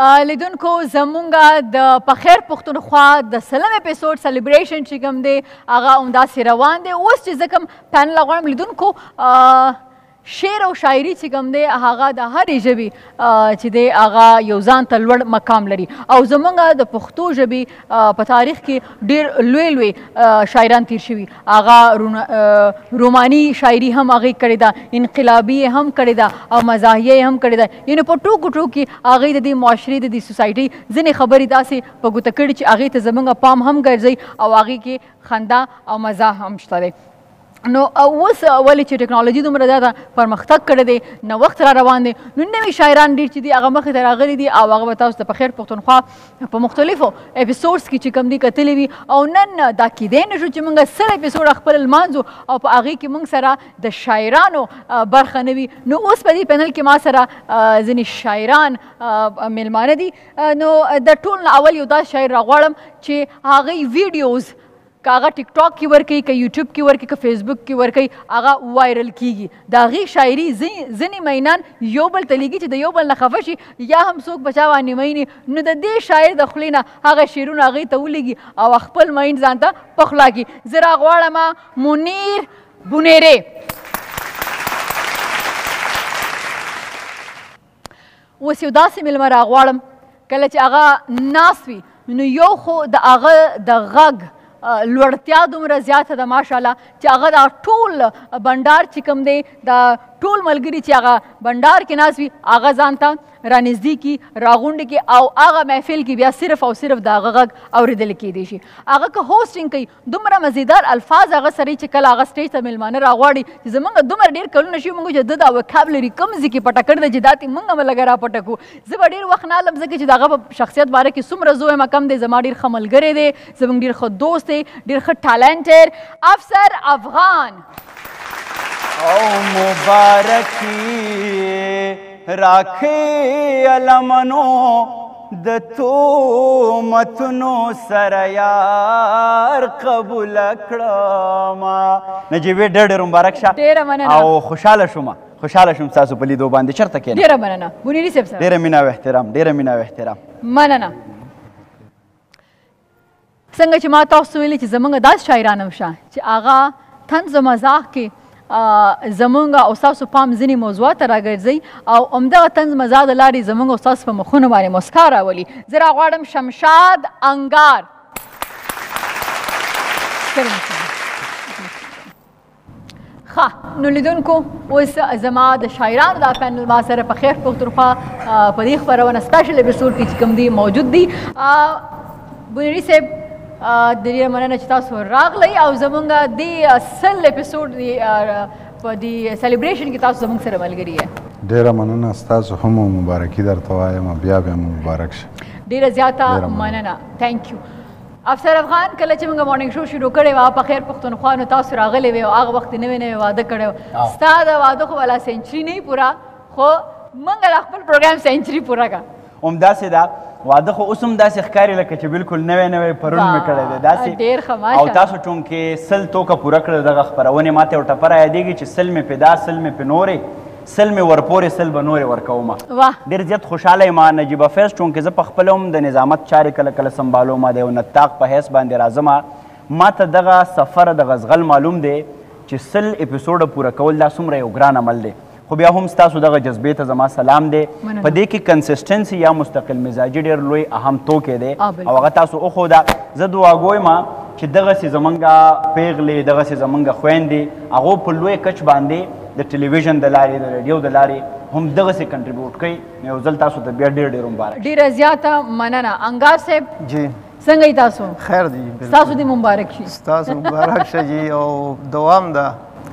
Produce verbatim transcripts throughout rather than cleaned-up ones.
لیدونکو زمونږ د پخیر پښتونخوا د سلم اپیسوډ سلیبریشن چې کوم دی هغه همداسې روان دی. اوس چې زه کوم پینل غواړم لیدونکو شعر او شاعري چې کوم دی هغه د هرې ژبې چې دی هغه یو ځان ته لوړ مقام لري او زمونږ د پښتو ژبې په تاریخ کې ډېر لوی لوی شاعران تیر شوي. هغه روماني شاعري هم هغې کړې ده، انقلابي یې هم کړې ده او مزاحیه یې هم کړې ده. یعنې په ټوکو ټوک کې هغې د دې معاشرې د دې سوسایټۍ ځینې خبرې داسې په ګوته کړي چې هغې ته زموږ پام هم ګرځي او هغې کې خندا او مزاح هم شته دی. نو اوس ولې چې ټکنالوژي دومره زیاته پرمختګ کړی دی، نوښت را روان دی، نو نوي شاعران ډېر چې دي هغه مخې ته راغلي دي او هغه به تاسو ته په خیر پښتونخوا په مختلفو اپیسوډس کې چې کوم دي کتلي وي. او نن دا کیدی نه شو چې موږ سل اپیسوډ خپل لمانځو او په هغې کې موږ سره د شاعرانو برخه نه وي. نو اوس په دې پینل کې ما سره ځینې شاعران میلمانه دي. نو د ټول نه اول یو داسې شاعر راغواړم چې هغې ویډیوز که هغه ټیک ټاک کې ورکوي، که یوټیوب کې ورکوي، که فیسبوک کې ورکوي، هغه وایرل کېږي. د هغې شاعري ځینې مینان یو بل ته لیږي چې د یو بل نه خفه شي یا هم څوک په چا باندې مینې. نو د دې شاعر د خولې نه هغه شعرونه هغې ته ولیږي او خپل مین ځان ته په خوله کړي. زه راغواړم منیر بونیرې. اوس یو داسې میلمه راغواړم کله چې هغه ناست وي نو یو خو د هغه د غږ لوړتیا دومره زیاته ده ماشاءالله چې هغه دا ټول بنډار چې کوم دی دا ټول ملګري چې هغه بنډار کې ناست وي هغه ځان ته رانږدې کړي، راغونډې کړي او هغه محفل کې بیا صرف او صرف د هغه غږ اورېدل کیدی شي. هغه که هوسټینګ کوي دومره مزیدار الفاظ هغه سره چې کله هغه سټیج ته میلمانه راغواړي چې زموږ دومره ډېر کلونه شي موږ چې د دا وکابلري کوم ځای کې پټه کړې ده چې دا ترې موږ هم لږه راپټه کړو. زه به ډېر وخت نه هلم ځکه چې د هغه په شخصیت باره کې څومره زه وایم کم دی. زما ډېر ښه ملګری دی، زموږ ډېر ښه دوست دی، ډېر ښه ټالنټډ افسر افغان. او مبارکی راکھے علمنو د تومتنو سره یار قبول کړم. نجیبې ډېر ډېر مبارک شه. ډېره مننه. او خوشحاله شوم خوشحاله شوم ستاسو په لیدو باندې. چېرته کښېنم؟ ډېره مننه بونیري صاحب سره. ډېره مینه او احترام، ډېره مینه او احترام. مننه. څنګه چې ما تاسو ویلي چې زموږ داسې شاعران هم شته چې هغه طنز و مزاح کې زمونږ او ستاسو پام ځینې موضوعات ته راګرځوي او همدغه طنز مزاح د لارې زمونږ او ستاسو په مخونو باندې مسکا راولي. زه راغواړم شمشاد انګار. ښه نو لیدونکو اوس زما د شاعرانو دا پینل ما سره په خیر پښتونخوا په دې خپرونه سپیشل اپیسوډ کې چې کوم دی موجود دي. بونیري صاحب د ډېره مننه چې تاسو راغلی او زموږ دې سل اپیسوډ په دې سلیبریشن کې تاسو زموږ سره ملګري یې. ډېره مننه ستاسو هم مبارکي درته وایم بیا بیا مو مبارک شه. ډېره زیاته مننه. تھینک یو. افسر افغان کله چې موږ مارننګ شو شروع کړی وه په خیر پښتونخوا نو تاسو راغلی وې او هغه وخت نوی نوی واده کړی و. ستا د واده خو والا سینچري نه پوره خو موږ د خپل پروګرام سینچري پوره کړه. همداسې ده واده خو اوس هم داسې ښکاري لکه چې بالکل نوی نوی پرون مې کړی دی داسې. ډېر ښه ماشه. او تاسو چونکې سل توکه پوره کړل دغه خپرونې ما ته یو ټپه را یادېږي چې سل مې پیدا سل مې پې نورې سل مې ورپورې سل به نورې ورکومه. ډېر زیات خوشحاله یم نجیبه فیض چونکې زه په خپله هم د نظامت چارې کله کله سنبالومه د یو نطاق په حیث باندې راځمه. ما ته دغه سفر د غزغل معلوم دی چې سل اپیسوډه پوره کول دا څومره یو ګران عمل دی. خو بیا هم ستاسو دغه جذبې ته زما سلام دی. په دې کې کنسسټنسي یا مستقل مزاجي ډېر لوی اهم توکی دی او هغه تاسو وښوده. زه دعا کویم چې دغسې زمونږ پیغلې دغسې زمونږ خویندې هغو په لوی کچ باندې د ټلویزیون د لارې د ریډیو د لارې هم دغسې کنټریبیوټ کوي. نو یو ځل تاسو ته بیا ډېر ډېر مبارک. ډېره زیاته مننه. انګار صاحب جی څنګه یې تاسو؟ خیر دی. ستاسو دې مبارک شي. ستاسو مبارک شه جی او دوام ده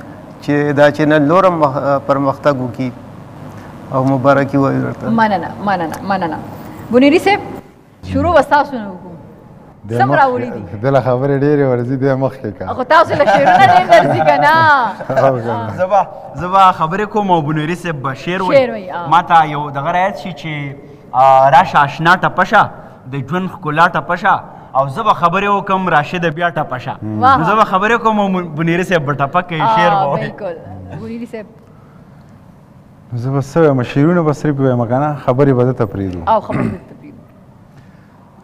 چې دا چینل نورم پرمختګ وکړي او مبارکي وایو ورته. مننه مننه مننه. بونیري صاحب شروع به ستاسو نه وکړو. سم راوړي دي دله خبرې ډېرې ورځي دی مخکې که خو تاسو له شعرونه ډېر درځي که نه. زه به زه به خبرې کوم او بونیري صاحب به شعر وایي. ما ته یو دغه رایاد شي چې راشه اشنا ټپه شه د ژوند ښکلا ټپه شه او زه به خبرې وکړم راشده بیا ټپه شه. نو زه به خبرې کوم او بونیري صاحب به ټپه کوي شعر به وایي. بالکل بونیري صاحب زه به څه وایم شعرونه به صرف وایم که نه خبرې به ده ته پرېږدو. او خبرې به درته پرېږدو.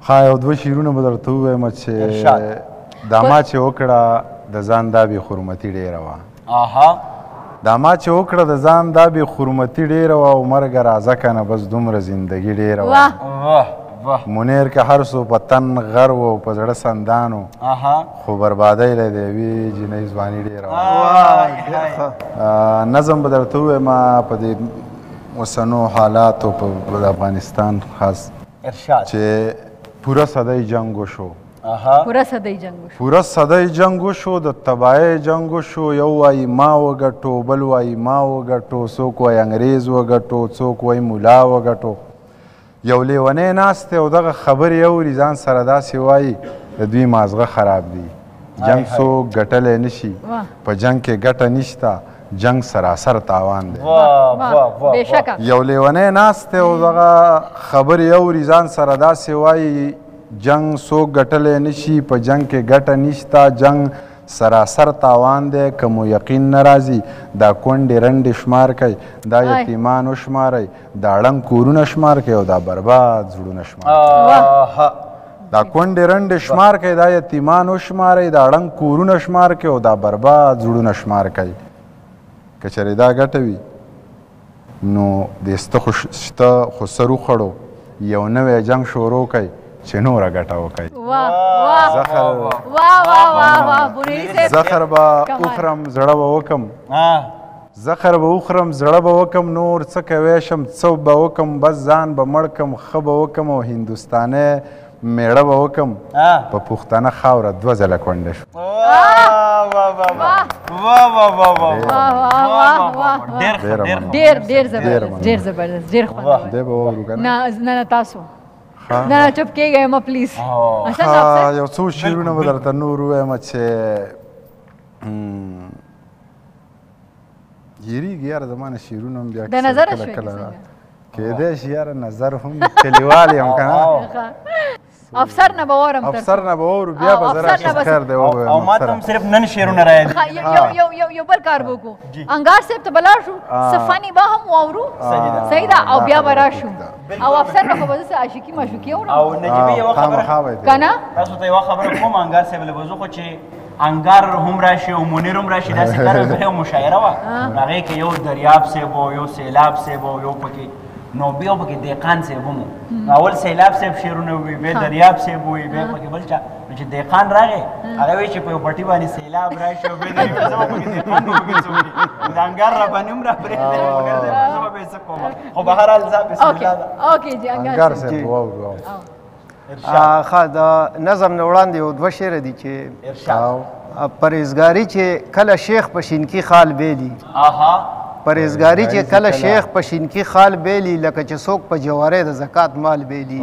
ها یو دوه شعرونه به درته ووایم چې دا ما چې وکړه د ځان دا بې حرمتي ډېره وه آها دا ما چې وکړه د ځان دا بې حرمتي ډېره وه او مرګه راځه که نه بس دومره زندګي ډېره وه منیر که هر څو په تن غر و او په زړه سندان و خو بربادۍ له د یوې جنۍ ځواني ډېره وه نظم به درته ووایم په دې اوسنو حالاتو په افغانستان خاص چې پوره صدۍ جنګ وشو پوره صدۍ جنګ وشو پوره صدۍ جنګ وشو د تباهۍ جنګ وشو یو وایي ما وګټو بل وایي ما وګټو څوک وایي انګریز وګټو څوک وایي ملا وګټو یو لیونی ناست دی او دغه خبرې اوري ځان سره داسې وایي د دوی مازغه خراب دی جنګ څوک ګټلی نشي په جنګ کې ګټه نشته جنگ سراسر تاوان دی یو لیونی ناست دی او دغه خبرې اوري ځان سره داسې وایي جنگ څوک ګټلی نشي په جنگ کې ګټه نشته جنگ سراسر تاوان دی که مو یقین نه راځي دا کونډې رنډې شمار کوي دا یتیمان وشمارئ دا ړنګ کورونه شمار کوي او دا برباد زړونه شمار کوي دا کونډې رنډې شمار کوي دا یتیمان وشمارئ دا ړنګ کورونه شمار کوي او دا برباد زړونه شمار کوي که چېرې دا ګټه وي نو د سته خو شته خو سر وخوړو یو نوی جنګ شروع کوي چې نوره ګټه وکړي زخر به وخورم زړه به وکم زخر به وخورم زړه به وکم نور څه کوی شم څه به وکم بس ځان به مړ کم ښه به وکم او هندوستانی میړه به وکم په پښتنه خاوره دوه ځله کونډه شو ډېر ډېر زبردست ډېر زبردست ډېر خوندور دی به واورو که نه نه تاسو نه نه چپ کېږئ مه پلیز یو څو شعرونه به درته نور ووایم چې هېرېږي یاره زما نه شعرونه هم بیا د نظره شوې کله کېدی شي یاره نظر هم کلیوال یم که نه افسر نه به واورم افسر نه به واورو بیا به زه راشي خیر دی ووایم او ما ته هم صرف نن شعرونه رايدي یو بل کار به وکړو انګار صاحب ته به لاړ شو څه فني به هم واورو صحیح ده او بیا به راشو او افسر نه خو به زه عاشقي معشوقي اورم او نجیبې یوه خبره که نه تاسو ته یوه خبره کوم انګار صاحب له به زه خو چې انګار هم راشي او منیر هم راشي داسې کار به یو مشاعره وه هغې کې یو دریاب صاحب و یو سیلاب صاحب و یو پکې نو بیا پکې دهقان صاحب هم اول سیلاب صاحب شعرونه ووي بیا دریاب صاحب ووي بیا پکې بل چا نو چې دهقان راغی هغه وایي چې په یو پټي باندې سیلاب راشي او بیا زه به پکې دهقان ووي څه وکړي د انګار را باندې هم را پرېږدی زه به بیا څه کوم خو بهرحال زه بسم الله ده اوکې جي انګار صاحب واورو ښه د نظم نه وړاندې یو دوه شعره دي چې پرهیزګاري چې کله شیخ په شینکي خال بیلي پرهیزګاري چې کله شیخ په شینکي خال بیلي لکه چې څوک په جوارۍ د زکات مال بیلي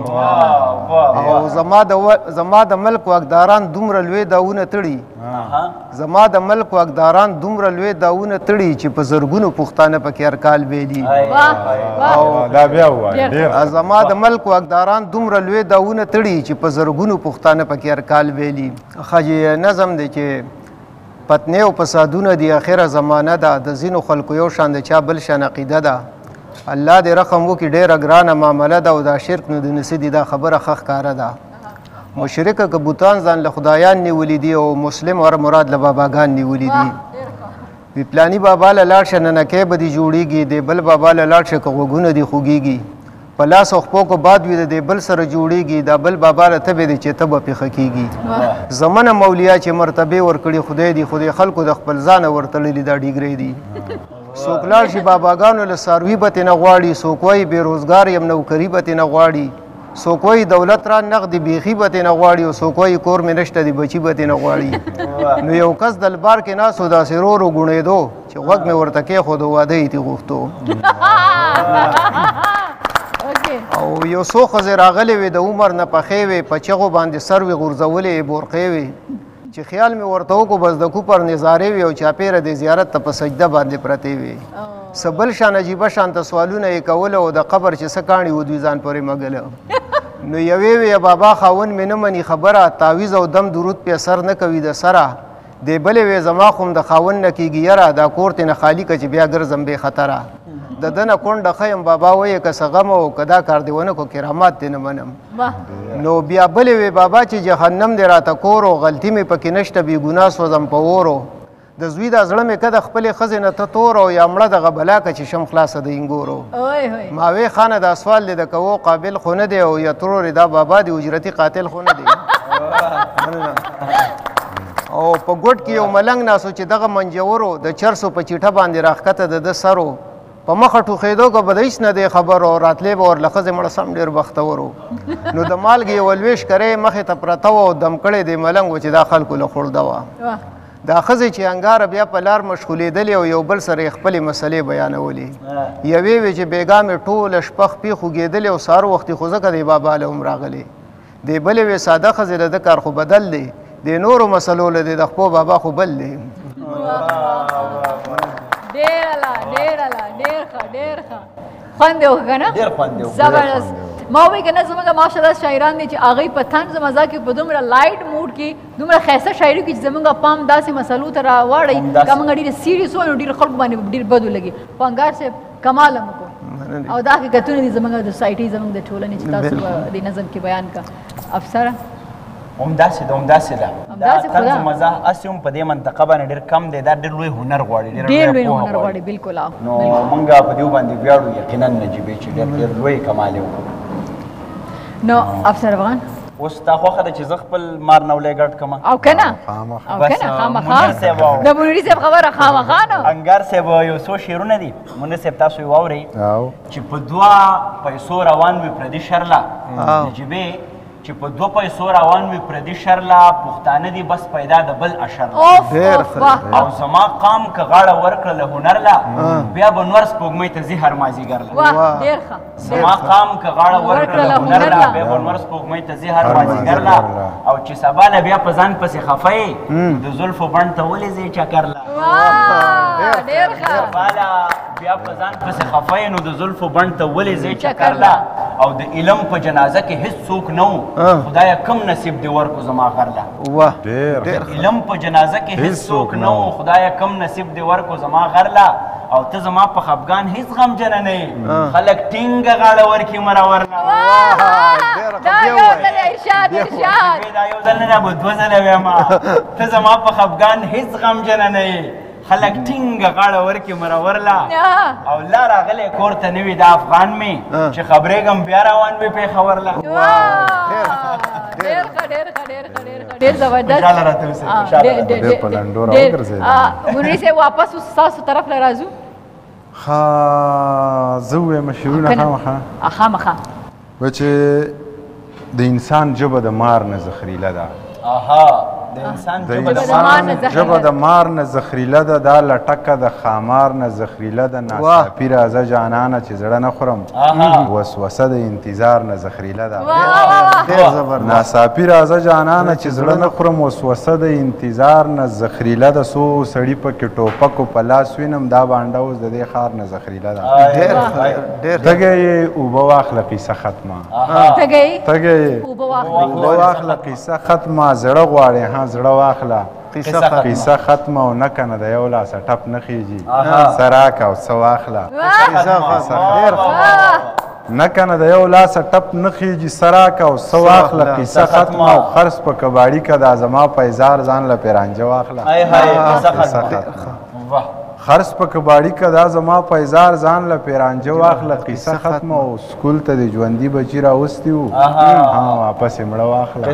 او زما د ملک واکداران دومره لوی داونه تړي زما د ملک واکداران دومره لوی داونه تړي چې په زرګونو پښتانه پکې هر کال بیلي دا بیا ووایه زما د ملک واکداران دومره لوی داونه تړي چې په زرګونو پښتانه پکې هر کال بیلي ښه نظم دی چې پتنې او فسادونه دی اخره زمانه ده د ځینو خلکو یو شان د چا بل شان عقیده ده الله دې رحم وکړي ډېره ګرانه معامله ده او دا شرک نو د نسي دي دا خبره ښه ښکاره ده مشرکه که بوتان ځان له خدایان نیولي دي او مسلم ور مراد له باباګان نیولي دي وی پلاني بابا له لاړ شه ننکۍ به دې جوړېږي د بل بابا له لاړ شه که غوږونه دې خوږېږي په لاس او خپو کو باد وي د بل سره جوړېږي دا بل بابا له تبې دی چې ته به پېښه کېږي زمنه مولیا چې مرتبې ورکړي خدای دی خدای خلکو د خپل ځانه ورتړلي دا ډیګرې دي څوک لاړ شي باباګانو له څاروي به ترې نه غواړي څوک وایي بېروزګار یم نوکري به ترې نه غواړي څوک وایي دولت را نغدي بیخي به ترې نه غواړي او څوک وایي کور مې نشته دی بچي به ترې نه غواړي نو یو کس دلبار کې ناست و داسې رو رو ګوڼېدو چې غوږ مې ورته کېښود او واده یې ترې غوښتو او یو څو ښځې راغلې وې د عمر نه پخې وې په چغو باندې سر وې غورځولې بورقې وې چې خیال مې ورته وکړو بس د کوپر نظارې وې او چاپېره د زیارت ته په سجده باندې پرتې وې څه بل شان عجیبه شانته سوالونه یې کوله او د قبر چې څه کاڼي و دوی ځان پورې مګله نو یوې وې بابا خاوند مې نه مني خبره تعویز او دم درود پې اثر نه کوي د سره دې بلې وې زما خو هم د خاوند نه کېږي یاره دا کور ترې نه خالي که چې بیا ګرځم بې خطره د ده نه کونډه ښه یم بابا وایي که څه غم او که دا کار دې ونه کړو کرامات دې نه منم نو بیا بلې وې بابا چې جهنم دې راته کور و غلطي مې پکې نشته بې ګناه سوځم په اورو د زوی دا زړه مې که د خپلې ښځې نه ته تور او یا مړه دغه بلا که چې شم خلاصه د انګورو ما وې خانه دا سوال دې د کوو قابل خو نه دی او یا ترورې دا بابا دی اجرتي قاتل خو نه دی او په ګوټ کې یو ملنګ ناسو چې دغه منجورو د چرسو په چیټه باندې راښکته د ده سرو په مخه ټوخېدو که به د هېڅ نه دی خبر او راتلی به ورله ښځې مړه سم ډېر بختور و نو د مالګې یوه لویشت کرۍ مخې ته پرته وه او دم کړی دی ملنګ و چې دا خلکو له خورده وه دا ښځې چې انګاره بیا په لار مشغولېدلې او یو بل سره یې خپلې مسلې بیانولې یوې وې چې بېګا مې ټوله شپه خپې خوږېدلې او سهار وختې خو ځکه دی بابا له هم راغلې دې بلې وې ساده ښځې له ده کار خو بدل دی د نورو مسلو له دی د خپو بابا خو بل دی ډېر الله ډېر الله ډېر ښه ډېر ښه خوند یې وکړه که نه ډېر خوند یې وکړه زبردست ما وایي که نه زموږ ماشاءالله شاعران دي چې هغوی په طنز مزه کې په دومره لایټ موډ کې دومره ښایسته شاعري کې چې زموږ پام داسې مسلو ته راواړئ که موږ ډېر سیریس وو نو ډېر خلکو باندې ډېر بد ولګي پنګار صاحب کمال هم وکړو او دا حقیقتونه دي زموږ د سوسایټي زموږ د ټولنې چې تاسو د نظم کې بیان کا افسره همداسې ده همداسې ده دا طنز مزاح هسې هم په دې منطقه باندې ډېر کم دی دا ډېر لوی هنر غواړي ډېر لوی هنر غواړي بالکل نو موږ په دې باندې ویاړو یقینا نجیبې چې ډېر ډېر لوی کمال یې وکړو نو افسر افغان اوس تا خوښه ده چې زه خپل مار نولی ګډ کړم او که نه او که نه خامخا د منیري صاحب خبره خامخا نه انګار صاحب یو څو شعرونه دي منیر صاحب تاسو یې واورئ چې په دوه پیسو روان وي پردي شرله نجیبې چې په دوه پیسو روان وي پردي شرله پښتانه دي بس پیدا د بل اشر او زما قام که غاړه ورکړه له هنر له بیا به نور سپوږمۍ ته ځي هر مازدیګر له زما قام که غاړه ورکړه له هنر له بیا به نور سپوږمۍ ته ځي هر مازدیګر له او چې سبا له بیا په ځان پسې خفه یې د زلفو بڼ ته ولې ځې چکر له سبا له بیا په ځان پسې خفه یې نو د زلفو بڼ ته ولې ځې چکر له او د علم په جنازه کې هیڅ څوک نه و خدایه کم نصیب دی ورکو زما غرله علم په جنازه کې هیڅ څوک نه و خدایه کم نصیب دی ورکو زما غرله او ته زما په خفګان هیڅ غمجنه نه یې خلک ټینګه غاړه ورکړي مره ورله دا یو ځل ارشاد ارشاد دا یو ځل نه به دوه ځله ویم ته زما په خفګان هیڅ غمجنه نه یې خلک ټینګه غاړه ورکړي مرور له او لا راغلی کور ته نه وي د افغان مې چې خبرېږم بیا روان وي پېښور له ډېر ښه ډېر ښه ډېر ښه ډېر ښه ډېر زبردست منیر صاحب واپس اوس ستاسو طرف له راځو ښه زه ووایم شعرونه خامخا خامخا و چې د انسان ژبه د مار نه زخریله ده د انسان ژبه د مار نه زخریله ده دا لټکه د خامار نه زخریله ده ناڅاپي راځه جانانه چې زړه نه خورم وسوسه د انتظار نه زخریله ده ناڅاپي راځه جانانه چې زړه نه خورم وسوسه د انتظار نه زخریله ده څو سړي پکې ټوپکو په لاس وینم دا بانډه اوس د دې ښار نه زخریله ده تږی یې اوبه واخله قیصه ختمه تږی یې اوبه واخله قیصه ختمه زړه غواړې ها زړه واخله قیصه ختمه او نه کنه د یو لاسه ټپ نه خیږي څه راکه او څه واخله نه کنه د یو لاسه ټپ نه خیږي څه راکه او څه واخله قیصه ختمه او خرڅ په کباړي که دا زما پیزار ځان له پیرانجه واخله خرڅ په کباړي که دا زما پیزار ځان له پیرانجه واخله قیصه ختمه او سکول ته د ژوندي بچي راوستي وو واپس یې مړه واخله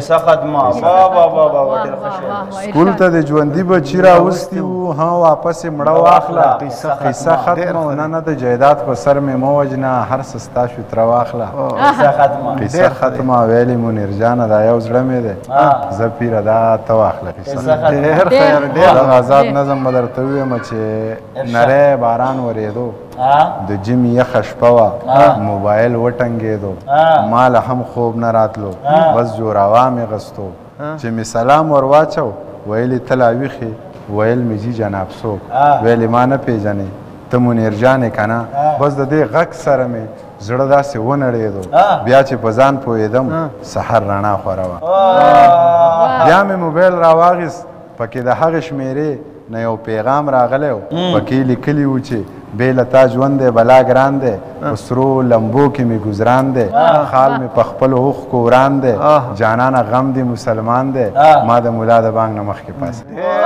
سکول ته د ژوندي بچي راوستي وو ها واپس یې مړه واخله قیصه ختمه او نه نه د جایداد په سر مې مه وژنه هر څه ستا شو تره واخله قیصه ختمه ویلې منیر جانه دا یو زړه مې دی زه پیره دا ته واخله قیصه دغه آزاد نظم به درته ووایم چې نری باران ورېدو د جمې یخه شپه وه موبایل وټنګېدو ما له هم خوب نه راتلو بس جوراوا مې غستو چې مې سلام ور واچو ویلې ته لا ویښې ویل مې جي جناب څوک ویلې ما نه پېژنې ته منیر جان یې که نه بس د دې غږ سره مې زړه داسې ونړېدو بیا چې په ځان پوهېدم سحر رڼا خوره وه بیا مې موبایل راواخیست پکې د هغې شمېرې نه یو پیغام راغلی و پکې لیکلي و چې بې له تا ژوند دی بلا ګران دی په سرو لمبو کې مې ګزران دی خال مې په خپلو اوښکو وران دی جانانه غم دی مسلمان دی ما د ملا د بانګ نه مخکې پاس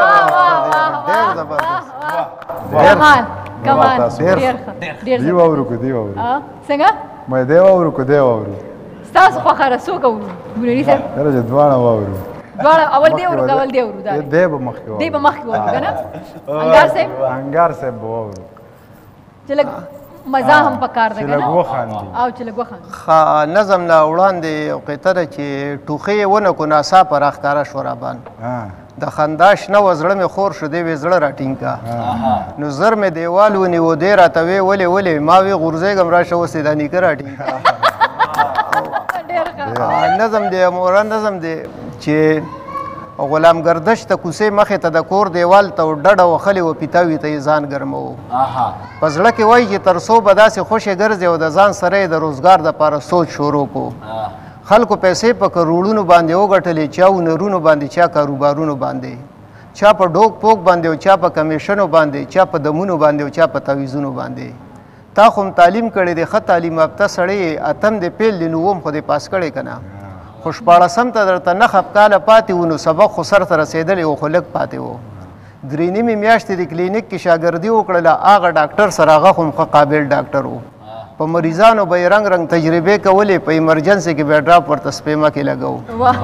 دی واورو که دی واورو څنګه مې دی واورو که دی واورو ستاسو خوښه ده څوک اورو ګلري صاحب درجه دواړه واورو دواړه اول دی اورو که اول دی اورو دی به مخکې واورو دی به مخکې واورو که نه انګار صاحب انګار صاحب به واورو چې لږ مزه هم پکار ده چې لږ وخاندي او چې لږ وخاندي ښه نظم نه وړاندې یو قطعه ده چې ټوخی یې ونه کړو ناڅاپه راښکاره شوه رابان د خندا شنه وه زړه مې خور شو دی وې زړه راټینګ کا نو زر مې دیوال ونیو دی راته وې ولې ولې ما وې غورځېږم راشه اوس یې دا نیکه راټینګ کا نظم دی مورا نظم دی چې غلام گردش ته کوسې مخې ته د کور دیوال ته ډډه وخلې وه پیتاوي ته یې ځان ګرموو په زړه کې وایي چې تر څو به داسې خوشې ګرځې او د ځان سره یې د روزګار دپاره سوچ شروع کو خلکو پیسې په کروړونو باندې وګټلې چا هنرونو باندې چا کاروبارونو باندې چا په ډوک پوک باندې او چا په کمیشنو باندې چا په دمونو باندې او چا په تعویزونو باندې تا خو هم تعلیم کړی دی ښه تعلیم یافته سړی اتم دې پیل دی نو اووم خو دې پاس کړی که نه خو شپاړسم ته درته نهه کاله پاتې وو نو سبق خو سر ته رسېدلی و خو لږ پاتې و درې نیمې میاشتې د کلینیک کې شاګردي وکړله هغه ډاکټر سره هغه خو هم ښه قابل ډاکټر و په مریضانو به یې رنګ رنګ تجربې کولې په ایمرجنسي کې به یې ډراپ ورته سپېمه کې لګو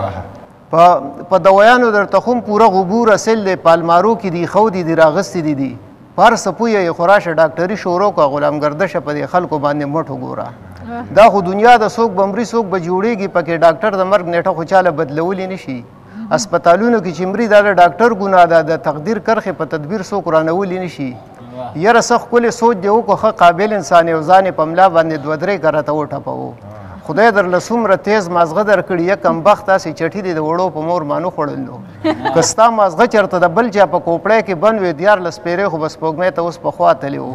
په دوایانو درته خو هم پوره غبور اصل دی په المارو کې دي ښو دي دي راغستې دي دي په هر څه پوهه یې خو راشه ډاکټري شروع کړه غلام ګردشه په دې خلکو باندې مټ وګوره دا خو دنیا د څوک بمري څوک به جوړېږي پکې ډاکټر د مرګ نیټه خو چاله بدلولی نه شي هسپتالونو کې چې مري دا د ډاکټر ګناه ده د تقدیر کرښې په تدبیر څوک رانولی نه شي یاره څه ښکلې سوچ دې وکړو ښه قابل انسان یې او ځان یې په ملا باندې دوه درې کره ته وټپوو خدای درله څومره تیز مازغه درکړي یا کمبخت داسې چټي دی د وړو په مور مانو خوړل نو که ستا مازغه چېرته د بل چا په کوپړی کې بند وې دیارلس پېرې خو به سپوږمۍ ته اوس پخوا تللی و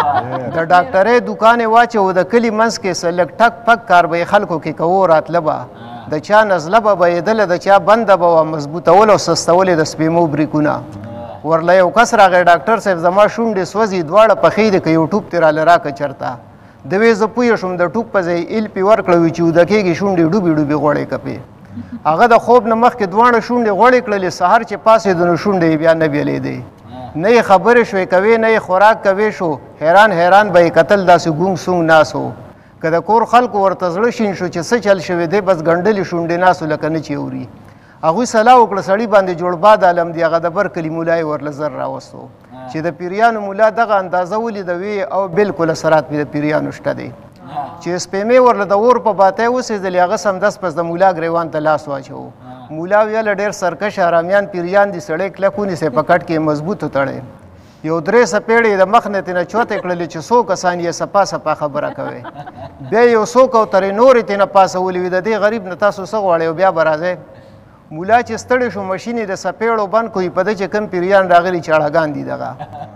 د ډاکټرۍ دوکان یې واچوو د کلي منځ کې څه لږ ټک پک کار به یې خلکو کې کوو راتله به د چا نزله به بهېدله د چا بنده به وه مضبوطول او سستول یې د سپېمو بریکونه ورله یو کس راغی ډاکټر صاحب زما شونډې سوځي دواړه پښې دي که یو ټوپ ترې راله راکړه چېرته د وې زه پوه شوم د ټوپ په ځای ایل پې ورکړه چې اوده کېږي شونډې ډوبې ډوبې غوړې کپې هغه د خوب نه مخکې دواړه شونډې غوړې کړلې سهار چې پاسېدو نو شونډې یې بیا نه بېلېدې نه یې خبرې شوې کوې نه یې خوراک کوې شو حیران حیران به یې کتل داسې ګونګ سونګ ناس و که د کور خلکو ورته زړه شین شو چې څه چل شوی دی بس ګنډلې شونډې ناس و لکه نه چې اوري هغوی صلاح وکړه سړي باندې جوړباد عالم دی هغه د بر کلي ملا یې ورله زر راوستو چې د پیریانو ملا دغه اندازه ولیده وی او بالکل اثرات مې د پیریانو شته دی چې سپېمې ورله د اور په باتی وسېدلې هغه سمدست پس د ملا ګریوان ته لاس واچوو ملا ویله ډېر سرکش آرامیان پیریان دي سړی کلک ونیسئ په کټ کې مضبوط وتړئ یو درې څپېړې د مخ نه تېنه چوتې کړلې چې څو کسان یې سپا سپا خبره کوئ بیا یو څو کوترې نورې تېنه پاسولې وي د دې غریب نه تاسو څه غواړئ او بیا به راځئ مولا چې ستړی شو مشین یې د سپېړو بند کوي په ده چې کم پیریان راغلي چاړهګان دي دغه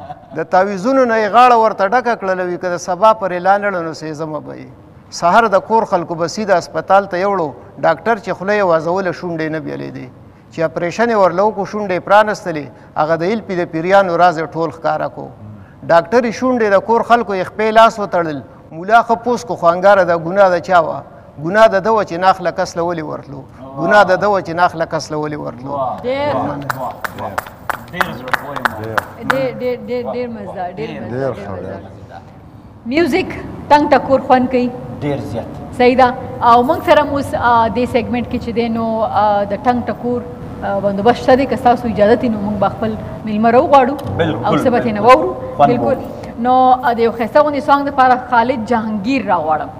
د تعویزونو نه یې غاړه ورته ډکه کړله وي که د سبا پر اعلان لړه نو سېزمه به یې سهار د کور خلکو به سیده اسپتال ته یوړو ډاکټر چې خوله یې وازوله شونډې نه بېلېدې چې اپریشن یې ورله وکړو شونډې یې پرانستلې هغه د ایل پي د پیریانو راز یې ټول ښکاره کو ډاکټر یې شونډې د کور خلکو یې خپې لاس وتړل مولا ښه پوس کو خو انګاره دا ګناه د چا وه ګناه د ده وه چې ناخله کس له ولې ورتلو ګناه د ده وه چې ناخله کس له ولې ورتلو ډېر مزدار ډېر میوزیک تنګ ټکور خوند کوي ډېر زیات صحیح ده او موږ سره مو دې سیګمنټ کې چې دی نو د ټنګ ټکور بندوبست شته دی که ستاسو اجازه وي نو موږ به خپل میلمه راوغواړو او څه به ترېنه واورو بلکل نو د یو ښایسته غوندې سانګ دپاره خالد جهانګیر راغواړم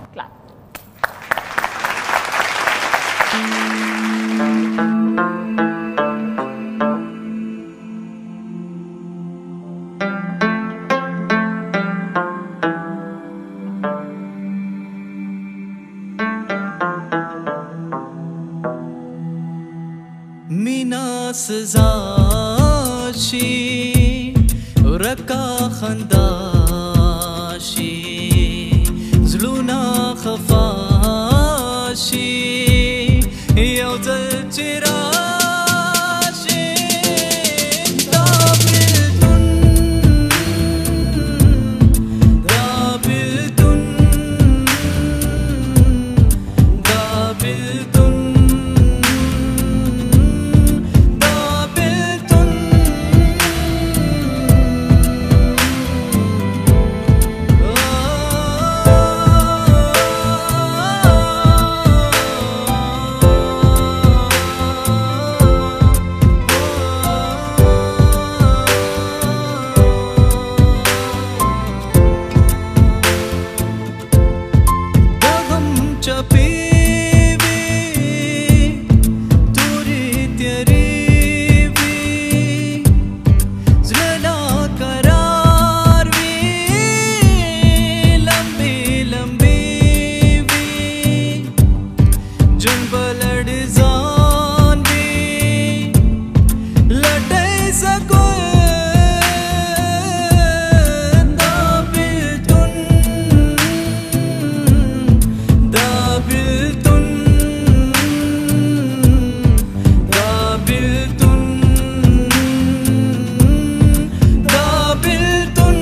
سزا شي ورکا خندا شي زړونه خفا شي یو ځل چې راشي دا جن بلډ ځان وي لټای سکو دا بیلتون دا بیلتون دا بیلتون دا بیلتون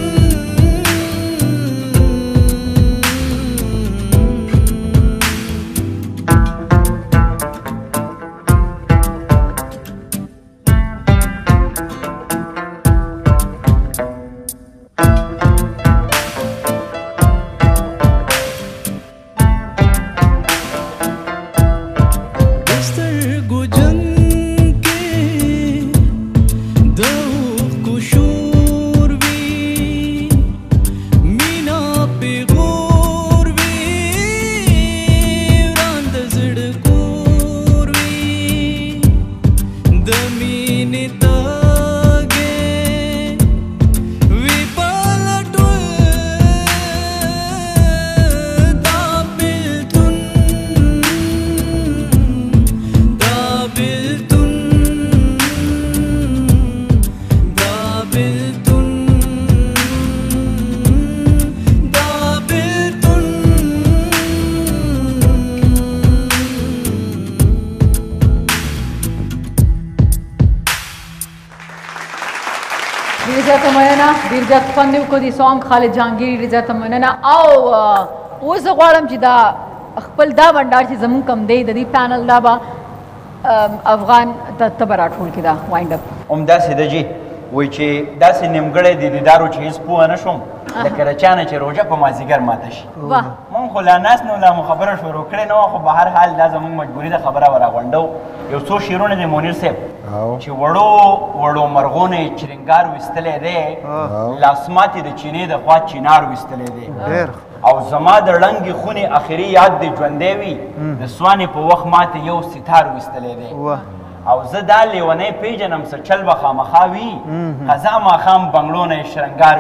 ډېر زیات خوند وکړو د سانګ خالد جهانګیر ډېر زیاته مننه او اوس زه غواړم چې دا خپل دا بنډار چې زموږ کم دی د دې پینل دا به افغان ته به راټول کړي دا وایند اپ همداسې ده جي وایي چې داسې نیمګړی د دیدارو چې هېڅ پوه نه شوم لکه د چا نه چې روژه په مازدیګر ماته شي مونږ خو لا ناست نو لا مو خبره شروع کړې نه وه خو به هر حال دا زموږ مجبوري ده خبره به راغونډو یو څو شعرونه د منیر صاحب چې وړو وړو مرغونې چرنګار ویستلی دی لاسماتې د چینې د خوا چینار ویستلی دی او زما د ړنګې خونې اخري یاد د ژوندی وي د سوانې په وخت ماته یو ستار ویستلی دی او زه دا لیونی پیژنم څه چل به خامخا وي قضا ماښام بنګلو نه یې شرنګار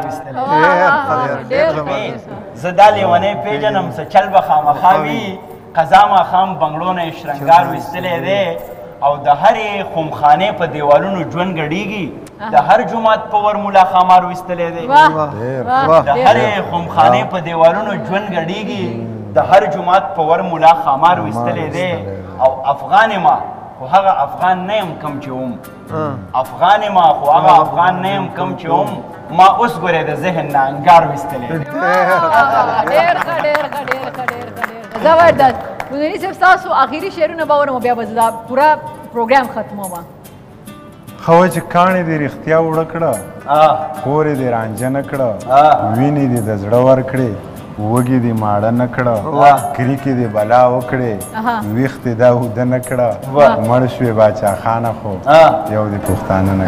ویستلی زه دا لیونی پیژنم څه چل به خامخا وي قضا ماښام بنګلو نه یې شرنګار ویستلی دی او د هرې خمخانې په دیوالونو ژوند ګډېږي د هر جومات په ور ملا خامار ویستلی دی د هرې خمخانې په دیوالونو ژوند ګډېږي د هر جومات په ور ملا خامار ویستلی دی او افغان ما خو هغه افغان نه یم کم چې وم افغان ما خو هغه افغان نه یم کم چې وم ما اوس ګورې د ذهن نه انګار ویستلی دی ډېر ښه ډېر ښه ډېر ښه ډېر ښه زبردست ګلداني صاحب ستاسو آخري شعرونه به اورم بیا به زه دا پوره پروګرام ختموم خو چې کاڼې دې رښتیا وړه کړه کور دې رانجه نه کړه وینې دې د زړه ورکړې وږي دې ماړه نه کړه کریکې دې بلا وکړې ویښ دې دا اوده نه کړه مړ شوې باچا خانه خو یو دې پښتانه نه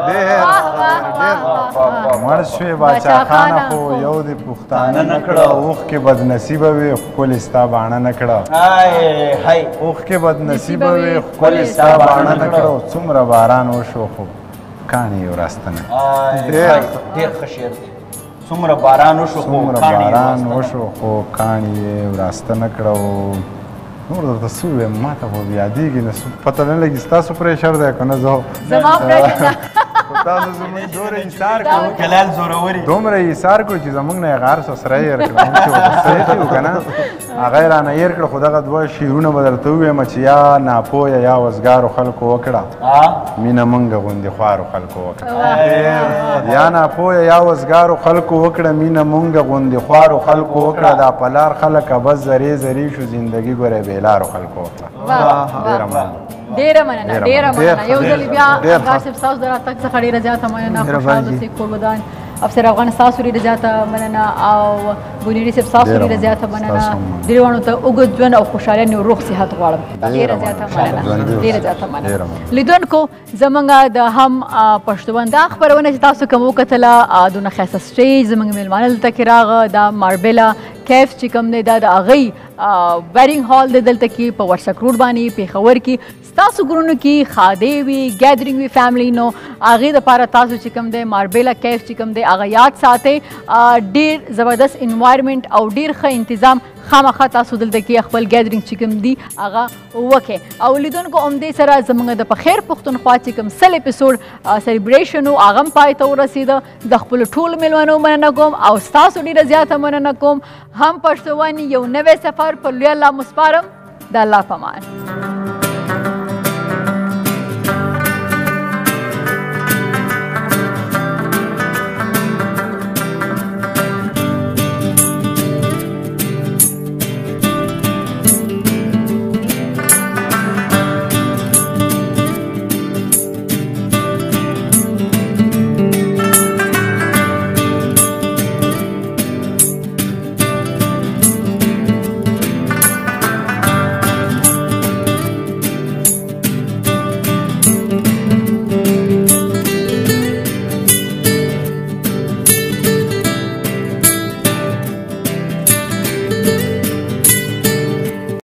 مړ شوې باچا خانه خو یو دې پښتانه نه کړه اوښکې بدنصیبه وې ښکلې ستا باڼه نه کړه اوښکې بدنصیبه وې ښکلې ستا باڼه نه کړه څومره باران وشو خو کاڼې یې وراسته نه ډېر ښه شعر دی څومره باران وشو خو باران وشو خو کاڼې یې وراسته نه کړه نور درته څه ووایم ما ته خو یادېږي نه پته نه لګي ستاسو پرېشر دی که نه زه زما پرېشر تاسو زموږ دومره ایثار کوو کلال زوروري دومره ایثار کوو چې زموږ نه یې غار سو سره هېر کړه موږ چې ورته صحیح یو که نه هغه یې رانه هېر کړه خو دغه دوه شعرونه به درته ووایم چې یا ناپویه یا وزګارو خلکو وکړه مینه موږ غوندې خوارو خلکو وکړه یا ناپویه یا وزګارو خلکو وکړه مینه موږ غوندې خوارو خلکو وکړه دا په لار خلکه بس زرې زرې شو زندګي ګورې بېلارو خلکو وکړه ډېره مننه ډېره مننه ډېره مننه یو ځلې بیا افغان صاحب ستاسو د راتګ څخه ډېره زیاته مننه خوشحال اوسئ کوربدان افسر افغان ستاسو ډېره زیاته مننه او بونیري صاحب ستاسو ډېره زیاته مننه دریوانو ته اوږد ژوند او خوشحالي او روغ صحت غواړم ډېره زیاته مننه ډېره زیاته مننه لیدونکو زموږ د هم پښتون دا خپرونه چې تاسو کوم وکتله دونه ښایسته سټیج زموږ میلمانه دلته کې راغه دا ماربله کیف چې کوم دی دا د هغې ویرینګ هال دی دلته کې په ورسک روډ باندې پېښور کې ستاسو ګرونو کې خادې وي ګیدرینګ وي فیملی نو هغې دپاره تاسو چې کوم دی ماربیلا کیف چې کوم دی هغه یاد ساتئ ډېر زبردست انوایرمنټ او ډېر ښه انتظام خامخا تاسو دلته کې خپل ګیدرینګ چې کوم دی هغه وکړئ او لیدونکو همدې سره زموږ د پخیر پښتونخوا چې کوم سل اپیسوډ سلیبریشن و هغه هم پای ته ورسېده د خپلو ټولو میلمنو مننه کوم او ستاسو ډېره زیاته مننه کوم هم پښتون یو نوی سفر په لوی الله مسپارم د الله په امان